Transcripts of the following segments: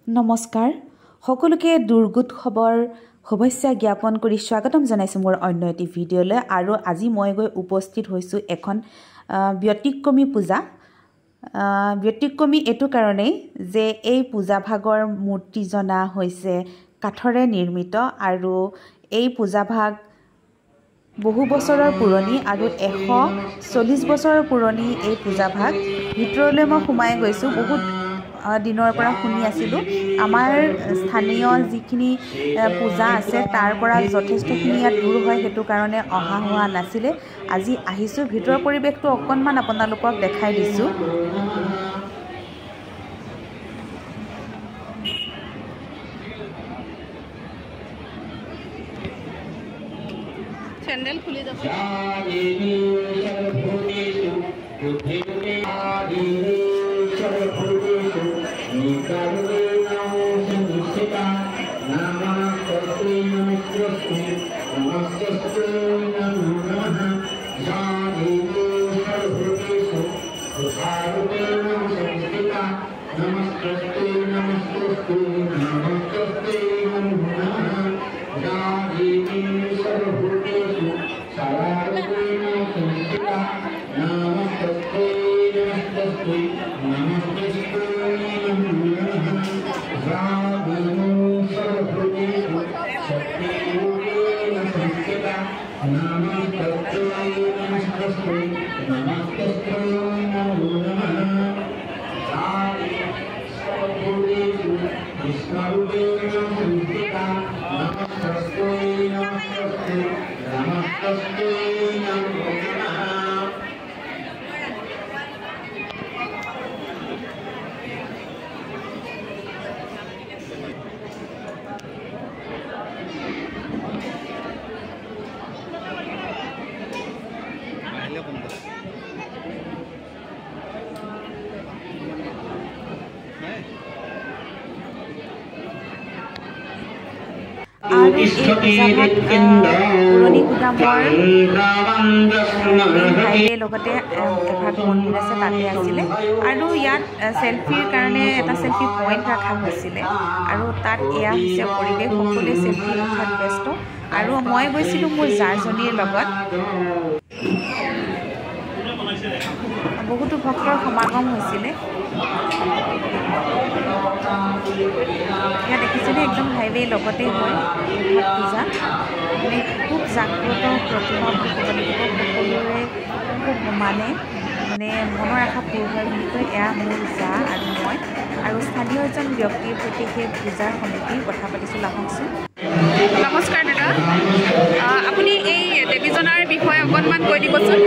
নমস্কাৰ সকলোকে দুৰ্গোৎসৱৰ শুভেচ্ছা জ্ঞাপন কৰি স্বাগতম জনাইছো মোৰ অন্য এটি ভিডিঅ'লৈ আৰু আজি মই গৈ উপস্থিত হৈছো এখন ব্যতিক্ৰমী পূজা ব্যতিক্ৰমী এটো কাৰণে যে এই পূজা ভাগৰ মূৰ্তি জনা হৈছে কাঠৰে নিৰ্মিত আৰু এই পূজা ভাগ বহু বছৰৰ পুৰণি আৰু 140 বছৰৰ পুৰণি এই পূজা ভাগ ভিতৰলৈ মই সোমাই গৈছো বহুত দিনৰ পৰা শুনি আছিলো আমাৰ স্থানীয় যিখিনি পূজা আছে তাৰ পৰা যথেষ্টখিনি ইয়াত দূৰ হয় হেতু কাৰণে অহা হোৱা নাছিলে আজি আহিছো ভিতৰৰ পৰিবেশটো অকনমান আপোনালোকক দেখাই দিছো चैनल खुली दो পুৰণি গুদামৰ ঠাইৰে লগতে এভাগ মন্দিৰ আছে তাতে আছিলে আৰু ইয়াত সেলফিৰ কাৰণে এটা সেলফি পইণ্ট ৰখা হৈছিলে আৰু তাত এয়া হৈছে পৰিৱেশ সকলোৱে সেলফি উঠাত ব্যস্ত আৰু মই গৈছিলোঁ মোৰ জাৰজনীৰ লগত বহুতো ভক্তৰ সমাগম হৈছিলে ইয়াত দেখিছেনে একদম হাইৱে লগতে হয় পূজা মানে খুব জাগ্ৰত প্ৰতিমা বুলি ক'ব লাগিব সকলোৰে খুব মানে মনৰ আশা পূৰ হয় বুলি কয় এয়া মোৰ জা আৰু মই আৰু স্থানীয় এজন ব্যক্তিৰ সৈতে সেই পূজাৰ সমিতিৰ কথা পাতিছোঁ আহকচোন নমস্কাৰ দাদা আপুনি এই দেৱীজনাৰ বিষয়ে অকণমান কৈ দিবচোন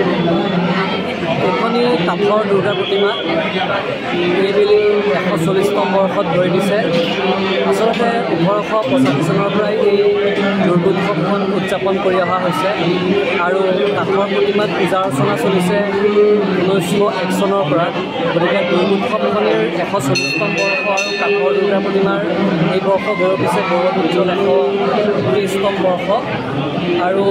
এখনি কাঠৰ দুৰ্গা প্ৰতিমা এইবেলি 140তম বৰ্ষত ভৰি দিছে আচলতে 1885 চনৰ পৰাই এই দুৰ্গোৎসৱখন উদযাপন কৰি অহা হৈছে আৰু কাঠৰ প্ৰতিমাত পূজা অৰ্চনা চলিছে 1901 চনৰ পৰা গতিকে দুৰ্গোৎসৱখনৰ 140তম বৰ্ষ আৰু কাঠৰ দুৰ্গা প্ৰতিমাৰ এই বৰ্ষ গৌৰৱ দিছে গৌৰৱ উজ্জ্বল 130তম বৰ্ষ আৰু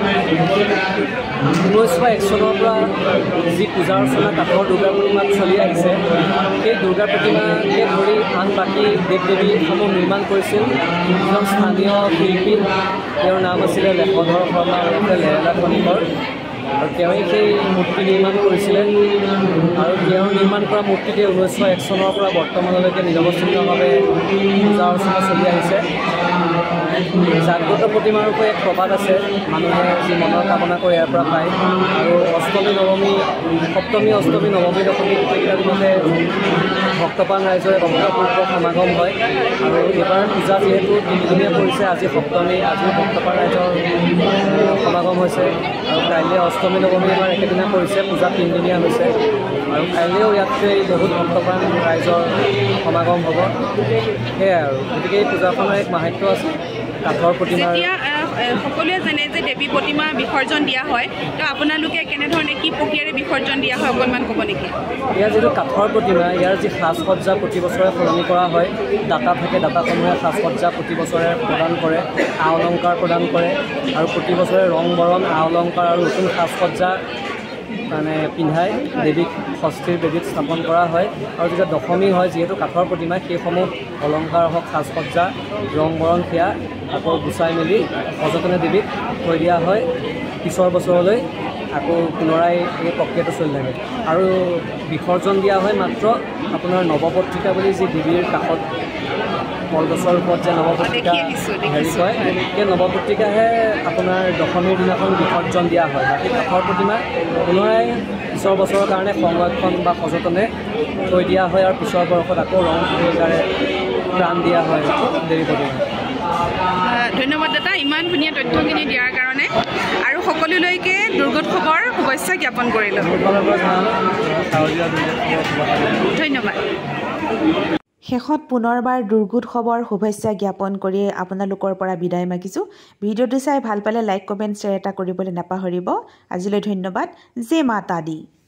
1901 চনৰ পৰা যি পূজা অৰ্চনা কাঠৰ দুৰ্গা প্ৰতিমাত চলি আহিছে সেই দুৰ্গা প্ৰতিমাকে ধৰি আন বাকী দেৱ দেৱীসমূহ নিৰ্মাণ কৰিছিল এজন স্থানীয় শিল্পী তেওঁৰ নাম আছিলে লেখধৰ শৰ্মা আৰু লেৰেলা খনিকৰ আৰু তেওঁৱেই সেই মূৰ্তি নিৰ্মাণ কৰিছিলে আৰু তেওঁ নিৰ্মাণ কৰা মূৰ্তিতে 1901 চনৰ পৰা বৰ্তমানলৈকে নিৰৱচ্ছিন্নভাৱে পূজা অৰ্চনা চলি আহিছে জাগ্ৰত প্ৰতিমাৰ ওপৰত এক প্ৰবাদ আছে মানুহে যি মনৰ কামনা কৰে ইয়াৰ পৰা পায় আৰু অষ্টমী নৱমী সপ্তমী অষ্টমী নৱমী দশমী গোটেইকেইটা দিনতে ভক্তপ্ৰাণ ৰাইজৰে ভক্তপূৰ্ব সমাগম হয় আৰু এইবাৰ পূজা যিহেতু তিনিদিনীয়া পৰিছে আজি সপ্তমী আজিও ভক্তপ্ৰাণ ৰাইজৰ সমাগম হৈছে আৰু কাইলৈ অষ্টমী নৱমী এবাৰ একেদিনা পৰিছে পূজা তিনিদিনীয়া হৈছে আৰু কাইলৈও ইয়াতকৈ বহুত ভক্তপ্ৰাণ ৰাইজৰ সমাগম হ'ব সেয়াই আৰু গতিকে এই পূজাখনৰ এক মাহাত্য আছে কাঠৰ প্ৰতিমা সকলোৱে জানে যে দেৱী প্ৰতিমা বিসৰ্জন দিয়া হয় তো আপোনালোকে কেনেধৰণে কি প্ৰক্ৰিয়াৰে বিসৰ্জন দিয়া হয় অকণমান ক'ব নেকি ইয়াৰ যিটো কাঠৰ প্ৰতিমা ইয়াৰ যি সাজ সজ্জা প্ৰতি বছৰে সলনি কৰা হয় দাতা থাকে দাতাসমূহে সাজ সজ্জা প্ৰতি বছৰে প্ৰদান কৰে আ অলংকাৰ প্ৰদান কৰে আৰু প্ৰতি বছৰে ৰং বৰণ আ অলংকাৰ আৰু নতুন সাজ সজ্জা মানে পিন্ধাই দেৱীক ষষ্ঠীৰ বেদীত স্থাপন কৰা হয় আৰু যেতিয়া দশমী হয় যিহেতু কাঠৰ প্ৰতিমা সেইসমূহ অলংকাৰ হওক সাজ সজ্জা ৰং বৰণ সেয়া আকৌ গুচাই মেলি সযতনে দেৱীক থৈ দিয়া হয় পিছৰ বছৰলৈ আকৌ পুনৰাই এই প্ৰক্ৰিয়াটো চলি থাকে আৰু বিসৰ্জন দিয়া হয় মাত্ৰ আপোনাৰ নৱপত্ৰিকা বুলি যি দেৱীৰ কাষত কলগছৰ ওপৰত যে নৱপত্ৰিকা হেৰি কয় সেই নৱপত্ৰিকাহে আপোনাৰ দশমীৰ দিনাখন বিসৰ্জন দিয়া হয় বাকী কাঠৰ প্ৰতিমা পুনৰাই পিছৰ বছৰৰ কাৰণে সংৰক্ষণ বা সযতনে থৈ দিয়া হয় আৰু পিছৰ বৰ্ষত আকৌ ৰং ভূমিকাৰে প্ৰাণ দিয়া হয় দেৱী প্ৰতিমা ধন্যবাদ দাদা ইমান ধুনীয়া তথ্যখিনি দিয়াৰ কাৰণে আৰু সকলোলৈকে দুৰ্গোৎসৱৰ শুভেচ্ছা জ্ঞাপন কৰিলোঁ ধন্যবাদ শেষত পুনৰবাৰ দুৰ্গোৎসৱৰ শুভেচ্ছা জ্ঞাপন কৰি আপোনালোকৰ পৰা বিদায় মাগিছোঁ ভিডিঅ'টো চাই ভাল পালে লাইক কমেণ্ট শ্বেয়াৰ এটা কৰিবলৈ নাপাহৰিব আজিলৈ ধন্যবাদ জয় মাতা দি